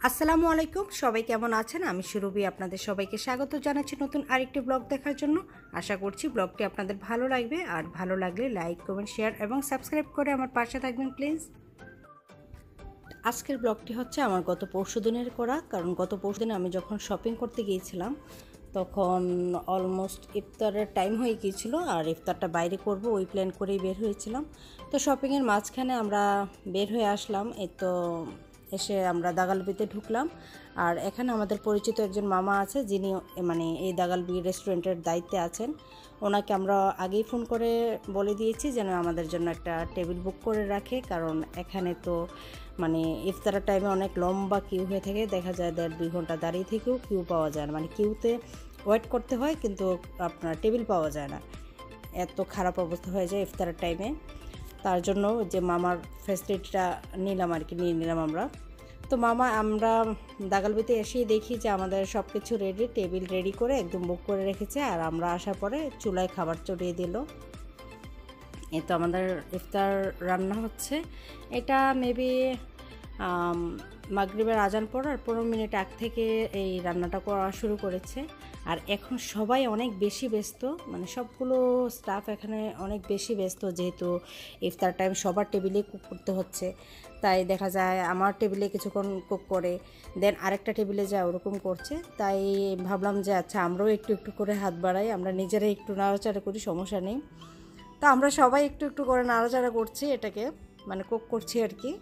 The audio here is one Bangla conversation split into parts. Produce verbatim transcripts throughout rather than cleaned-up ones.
আসসালামু আলাইকুম, সবাই কেমন আছেন? আমি সুরভি আপনাদের সবাইকে স্বাগত জানাচ্ছি নতুন আরেকটি ব্লগ দেখার জন্য। আশা করছি ব্লগটি আপনাদের ভালো লাগবে, আর ভালো লাগলে লাইক, কমেন্ট, শেয়ার এবং সাবস্ক্রাইব করে আমার পাশে থাকবেন প্লিজ। আজকের ব্লগটি হচ্ছে আমার গত পরশু দিনের করা, কারণ গত পরশু দিনে আমি যখন শপিং করতে গিয়েছিলাম তখন অলমোস্ট ইফতারের টাইম হয়ে গিয়েছিল, আর ইফতারটা বাইরে করব ওই প্ল্যান করেই বের হয়েছিলাম। তো শপিংয়ের মাঝখানে আমরা বের হয়ে আসলাম, এই তো এসে আমরা দাগালবিতে ঢুকলাম। আর এখানে আমাদের পরিচিত একজন মামা আছে, যিনি মানে এই দাগালবি রেস্টুরেন্টের দায়িত্বে আছেন। ওনাকে আমরা আগেই ফোন করে বলে দিয়েছি যেন আমাদের জন্য একটা টেবিল বুক করে রাখে, কারণ এখানে তো মানে ইফতারের টাইমে অনেক লম্বা কিউ হয়ে থাকে, দেখা যায় দেড় দুই ঘন্টা দাঁড়িয়ে থেকেও কিউ পাওয়া যায় না, মানে কিউতে ওয়েট করতে হয় কিন্তু আপনার টেবিল পাওয়া যায় না, এত খারাপ অবস্থা হয়ে যায় ইফতারের টাইমে। তার জন্য যে মামার ফ্যাসিলিটিটা নিলাম আর কি, নিয়ে নিলাম আমরা। তো মামা আমরা দাগালবিতে এসেই দেখি যে আমাদের সব কিছু রেডি, টেবিল রেডি করে একদম বুক করে রেখেছে, আর আমরা আসার পরে চুলায় খাবার চড়িয়ে দিল। এই তো আমাদের ইফতার রান্না হচ্ছে। এটা মেবি মাগরিবের আজান পড়ার পনেরো মিনিট আগ থেকে এই রান্নাটা করা শুরু করেছে। আর এখন সবাই অনেক বেশি ব্যস্ত, মানে সবগুলো স্টাফ এখানে অনেক বেশি ব্যস্ত, যেহেতু ইফতার টাইম সবার টেবিলে কুক করতে হচ্ছে। তাই দেখা যায় আমার টেবিলে কিছুক্ষণ কুক করে দেন আরেকটা টেবিলে যায় ওরকম করছে। তাই ভাবলাম যে আচ্ছা আমরাও একটু একটু করে হাত বাড়াই, আমরা নিজেরাই একটু নাড়াচাড়া করি, সমস্যা নেই। তো আমরা সবাই একটু একটু করে নাড়াচাড়া করছি, এটাকে মানে কুক করছি আর কি।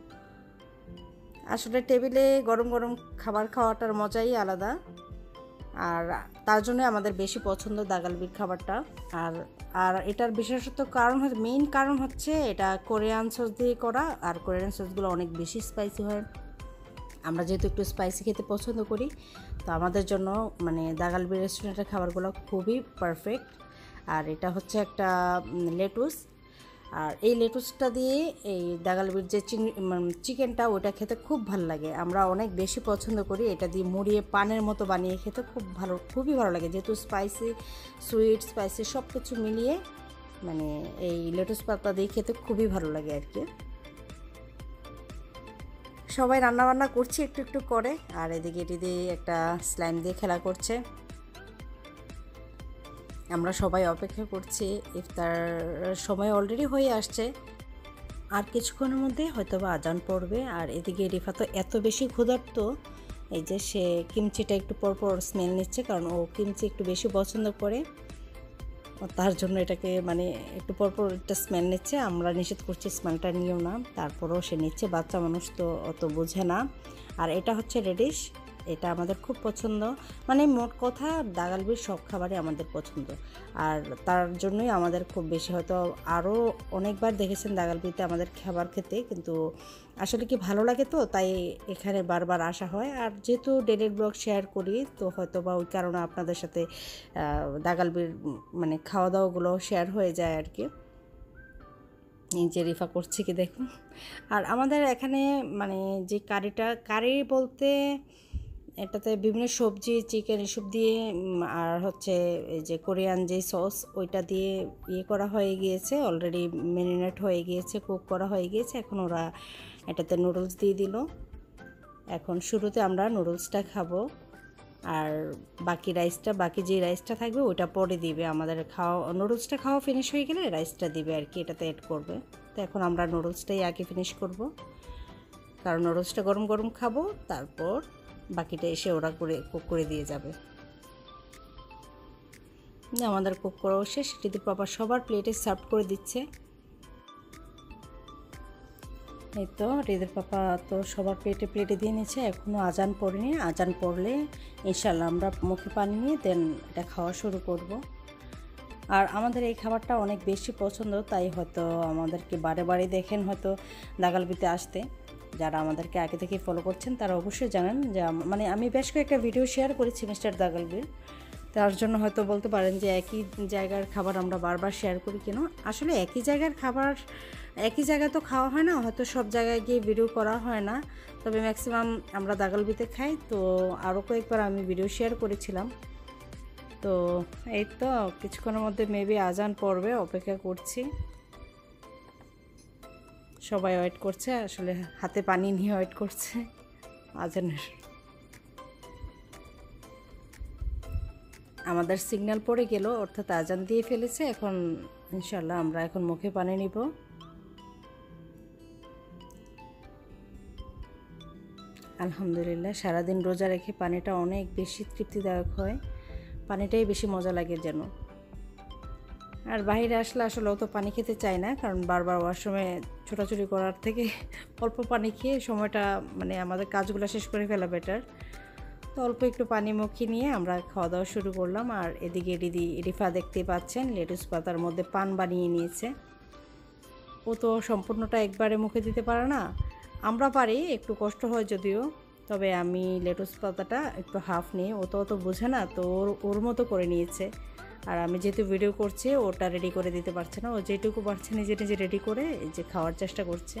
আসলে টেবিলে গরম গরম খাবার খাওয়াটার মজাই আলাদা, আর তার জন্য আমাদের বেশি পছন্দ দাগালবির খাবারটা। আর আর এটার বিশেষত কারণ হচ্ছে, মেইন কারণ হচ্ছে এটা কোরিয়ান সস দিয়ে করা, আর কোরিয়ান সসগুলো অনেক বেশি স্পাইসি হয়। আমরা যেহেতু একটু স্পাইসি খেতে পছন্দ করি, তো আমাদের জন্য মানে দাগালবি রেস্টুরেন্টের খাবারগুলো খুবই পারফেক্ট। আর এটা হচ্ছে একটা লেটুস, আর এই লেটুসটা দিয়ে এই দাগালবির যে চিকেনটা ওটা খেতে খুব ভালো লাগে, আমরা অনেক বেশি পছন্দ করি। এটা দিয়ে মুড়িয়ে পানের মতো বানিয়ে খেতে খুব ভালো, খুবই ভালো লাগে, যেহেতু স্পাইসি, সুইট, স্পাইসি সব কিছু মিলিয়ে মানে এই লেটুস পাতা দিয়ে খেতে খুবই ভালো লাগে আর কি। সবাই রান্নাবান্না করছি একটু একটু করে, আর এদিকে এটি দিয়ে একটা স্লাইম দিয়ে খেলা করছে। আমরা সবাই অপেক্ষা করছি, ইফতার সময় অলরেডি হয়ে আসছে, আর কিছুক্ষণের মধ্যে হয়তো বা আজান পড়বে। আর এদিকে রিফা তো এত বেশি ক্ষুধার্ত, এই যে সে কিমচিটা একটু পরপর স্মেল নিচ্ছে, কারণ ও কিমচি একটু বেশি পছন্দ করে, তার জন্য এটাকে মানে একটু পরপর একটা স্মেল নিচ্ছে। আমরা নিষেধ করছি স্মেলটা নিও না, তারপরেও সে নিচ্ছে, বাচ্চা মানুষ তো অত বোঝে না। আর এটা হচ্ছে রেডিশ, এটা আমাদের খুব পছন্দ, মানে মোট কথা দাগালবির সব খাবারই আমাদের পছন্দ। আর তার জন্যই আমাদের খুব বেশি, হয়তো আরও অনেকবার দেখেছেন দাগালবিতে আমাদের খাবার খেতে, কিন্তু আসলে কি ভালো লাগে, তো তাই এখানে বারবার আসা হয়। আর যেহেতু ডেলি ব্লগ শেয়ার করি, তো হয়তো বা ওই কারণে আপনাদের সাথে দাগালবির মানে খাওয়া দাওয়াগুলো শেয়ার হয়ে যায় আর কি। এই যে রিফা করছি কি দেখুন। আর আমাদের এখানে মানে যে কারিটা, কারি বলতে এটাতে বিভিন্ন সবজি, চিকেন এসব দিয়ে, আর হচ্ছে এই যে কোরিয়ান যে সস ওইটা দিয়ে ইয়ে করা হয়ে গিয়েছে, অলরেডি ম্যারিনেট হয়ে গিয়েছে, কুক করা হয়ে গিয়েছে। এখন ওরা এটাতে নুডলস দিয়ে দিল। এখন শুরুতে আমরা নুডলসটা খাবো, আর বাকি রাইসটা, বাকি যে রাইসটা থাকবে ওইটা পরে দিবে। আমাদের খাওয়া নুডলসটা খাওয়া ফিনিশ হয়ে গেলে রাইসটা দিবে আর কি, এটাতে অ্যাড করবে। তো এখন আমরা নুডলসটাই আগে ফিনিশ করব, কারণ নুডলসটা গরম গরম খাবো, তারপর বাকিটা এসে ওরা করে কুক করে দিয়ে যাবে। আমাদের কুক করাও শেষ, রিদির পাপা সবার প্লেটে সার্ভ করে দিচ্ছে। এই তো রিদির পাপা তো সবার প্লেটে প্লেটে দিয়ে নিচ্ছে, এখনও আজান পড়েনি, আজান পড়লে ইনশাল্লাহ আমরা মুখে পানি নিয়ে দেন এটা খাওয়া শুরু করব। আর আমাদের এই খাবারটা অনেক বেশি পছন্দ, তাই হয়তো আমাদেরকে বারে বারে দেখেন হয়তো দাগালবিতে আসতে। যারা আমাদেরকে আগে থেকে ফলো করছেন তারা অবশ্যই জানেন যে মানে আমি বেশ কয়েকটা ভিডিও শেয়ার করেছি মিস্টার দাগালবির, তার জন্য হয়তো বলতে পারেন যে একই জায়গার খাবার আমরা বারবার শেয়ার করি কেন। আসলে একই জায়গার খাবার একই জায়গায় তো খাওয়া হয় না, হয়তো সব জায়গায় গিয়ে ভিডিও করা হয় না, তবে ম্যাক্সিমাম আমরা দাগালবিতে খাই। তো আরও কয়েকবার আমি ভিডিও শেয়ার করেছিলাম। তো এই তো কিছুক্ষণের মধ্যে মেবি আজান পড়বে, অপেক্ষা করছি। সবাই ওয়েট করছে, আসলে হাতে পানি নিয়ে ওয়েট করছে। আজানের আমাদের সিগন্যাল পড়ে গেল, অর্থাৎ আজান দিয়ে ফেলেছে। এখন ইনশাল্লাহ আমরা এখন মুখে পানি নিব। আলহামদুলিল্লাহ, সারাদিন রোজা রেখে পানিটা অনেক বেশি তৃপ্তিদায়ক হয়, পানিটাই বেশি মজা লাগে যেন। আর বাইরে আসলে আসলে অত পানি খেতে চাই না, কারণ বারবার ওয়াশরুমে ছোটাছুটি করার থেকে অল্প পানি খেয়ে সময়টা মানে আমাদের কাজগুলো শেষ করে ফেলা বেটার। তো অল্প একটু পানি মুখে নিয়ে আমরা খাওয়া দাওয়া শুরু করলাম। আর এদিকে দিদি রিফা দেখতে পাচ্ছেন লেটুস পাতার মধ্যে পান বানিয়ে নিয়েছে। ও তো সম্পূর্ণটা একবারে মুখে দিতে পারে না, আমরা পারি, একটু কষ্ট হয় যদিও। তবে আমি লেটুস পাতাটা একটু হাফ নিয়ে, ও তো অত বোঝে না, তো ওর ওর মতো করে নিয়েছে। আর আমি যেহেতু ভিডিও করছি, ওটা রেডি করে দিতে পারছে না, ও যেটুকু পারছে নিজে নিজে রেডি করে যে খাওয়ার চেষ্টা করছে।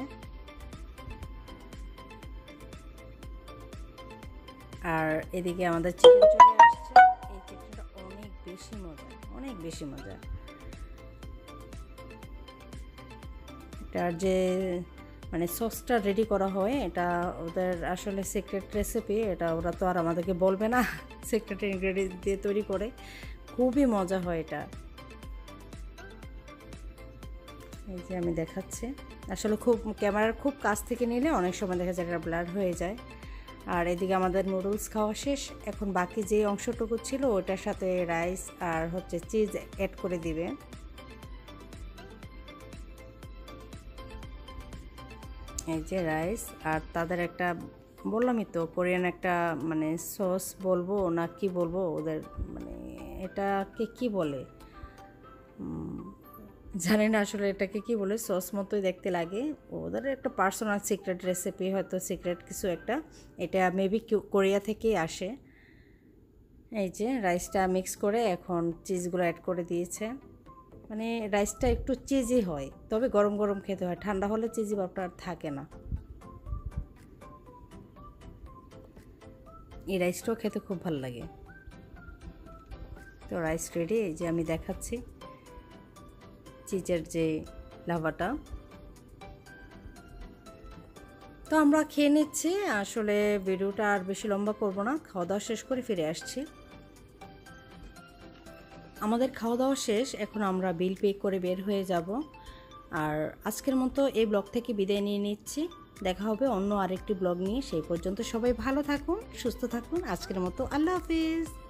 আর এদিকে আমাদের চিকেন চলে আসছে। এই চিকেনটা অনেক বেশি মজা, অনেক বেশি মজা। এটার যে মানে সসটা রেডি করা হয়, এটা ওদের আসলে সিক্রেট রেসিপি। এটা ওরা তো আর আমাদেরকে বলবে না, সিক্রেট ইনগ্রেডিয়েন্ট দিয়ে তৈরি করে, খুবই মজা হয় এটা। এই যে আমি দেখাচ্ছি, আসলে খুব ক্যামেরার খুব কাছ থেকে নিলে অনেক সময় দেখা যায় এটা ব্লার হয়ে যায়। আর এদিকে আমাদের নুডলস খাওয়া শেষ। এখন বাকি যে অংশটুকু ছিল ওটার সাথে রাইস আর হচ্ছে চিজ অ্যাড করে দিবে। এই যে রাইস, আর তাদের একটা বললামই তো কোরিয়ান একটা মানে সস বলবো না কি বলবো, ওদের মানে এটাকে কি বলে জানি না আসলে, এটাকে কি বলে, সস মতোই দেখতে লাগে। ওদের একটা পার্সোনাল সিক্রেট রেসিপি, হয়তো সিক্রেট কিছু একটা, এটা মেবি কোরিয়া থেকেই আসে। এই যে রাইসটা মিক্স করে এখন চিজগুলো অ্যাড করে দিয়েছে। মানে রাইসটা একটু চিজি হয়, তবে গরম গরম খেতে হয়, ঠান্ডা হলে চিজি ভাবটা আর থাকে না। এই রাইসটাও খেতে খুব ভালো লাগে। তো রাইস রেডি, এই যে আমি দেখাচ্ছি চিজের যে লাভাটা। তো আমরা খেয়ে নিচ্ছি। আসলে ভিডিওটা আর বেশি লম্বা করব না, খাওয়া দাওয়া শেষ করে ফিরে আসছি। আমাদের খাওয়া দাওয়া শেষ, এখন আমরা বিল পে করে বের হয়ে যাব। আর আজকের মতো এই ব্লগ থেকে বিদায় নিয়ে নিচ্ছি। দেখা হবে অন্য আরেকটি ব্লগ নিয়ে। সেই পর্যন্ত সবাই ভালো থাকুন, সুস্থ থাকুন। আজকের মতো আল্লাহ হাফিজ।